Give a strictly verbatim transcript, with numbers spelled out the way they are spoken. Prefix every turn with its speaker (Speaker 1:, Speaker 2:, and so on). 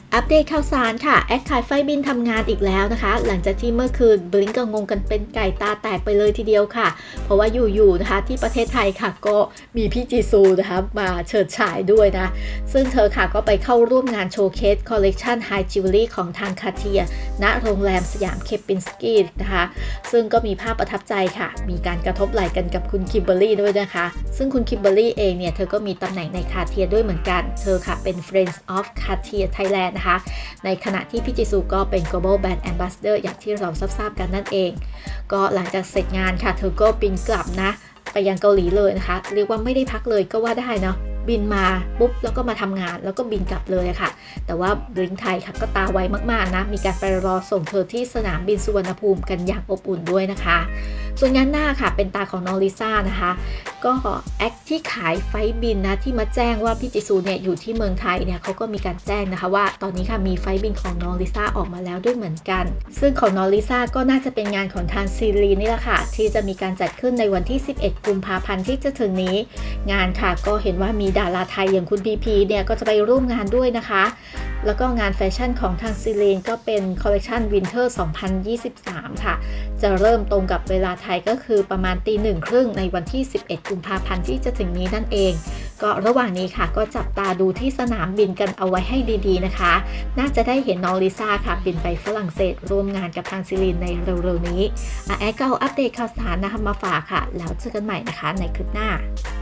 Speaker 1: อัปเดตข่าวสารค่ะแอคขายไฟบินทำงานอีกแล้วนะคะหลังจากที่เมื่อคืนบลิงก์ก็งงกันเป็นไก่ตาแตกไปเลยทีเดียวค่ะเพราะว่าอยู่ๆนะคะที่ประเทศไทยค่ะก็มีพี่จีซูนะคะมาเฉิดฉายด้วยนะซึ่งเธอค่ะก็ไปเข้าร่วมงานโชว์เคสคอลเลกชันไฮจิวเวลรี่ของทางคาเทียณโรงแรมสยามเคปินสกีนะคะซึ่งก็มีภาพประทับใจค่ะมีการกระทบไหล่กันกับคุณคิมเบอร์รี่ด้วยนะคะซึ่งคุณคิมเบอร์รี่เองเนี่ยเธอก็มีตำแหน่งในคาเทียด้วยเหมือนกันเธอค่ะเป็น Friends of Cartier Thailand นะคะในขณะที่พี่จิซูก็เป็น global brand ambassador อย่างที่เราทราบๆกันนั่นเองก็หลังจากเสร็จงานค่ะเธอก็บินกลับนะไปยังเกาหลีเลยนะคะเรียกว่าไม่ได้พักเลยก็ว่าได้เนาะบินมาปุ๊บแล้วก็มาทำงานแล้วก็บินกลับเลยค่ะแต่ว่าบลิงไทยค่ะก็ตาไวมากๆนะมีการไปรอส่งเธอที่สนามบินสุวรรณภูมิกันอย่างอบอุ่นด้วยนะคะส่วนงานหน้าค่ะเป็นตาของน้องลิซ่านะคะก็แอคที่ขายไฟบินนะที่มาแจ้งว่าพี่จิซูเนี่ยอยู่ที่เมืองไทยเนี่ยเขาก็มีการแจ้งนะคะว่าตอนนี้ค่ะมีไฟบินของน้องลิซ่าออกมาแล้วด้วยเหมือนกันซึ่งของน้องลิซ่าก็น่าจะเป็นงานของทางซีรีนี่แหละค่ะที่จะมีการจัดขึ้นในวันที่สิบเอ็ดกุมภาพันธ์ที่จะถึงนี้งานค่ะก็เห็นว่ามีดาราไทยอย่างคุณพีพีเนี่ยก็จะไปร่วมงานด้วยนะคะแล้วก็งานแฟชั่นของทางซีรีนก็เป็นคอลเลคชันวินเทอร์สองพันยี่สิบสามค่ะจะเริ่มตรงกับเวลาไทยก็คือประมาณตีหนึ่งครึ่งในวันที่สิบเอ็ดกุมภาพันธ์ที่จะถึงนี้นั่นเองก็ระหว่างนี้ค่ะก็จับตาดูที่สนามบินกันเอาไว้ให้ดีๆนะคะน่าจะได้เห็นน้องลิซ่าค่ะบินไปฝรั่งเศสร่วมงานกับทางซีรีนในเร็วๆนี้อ่ะแอดก็เอาอัปเดตข่าวสารนะคะมาฝากค่ะแล้วเจอกันใหม่นะคะในคลิปหน้า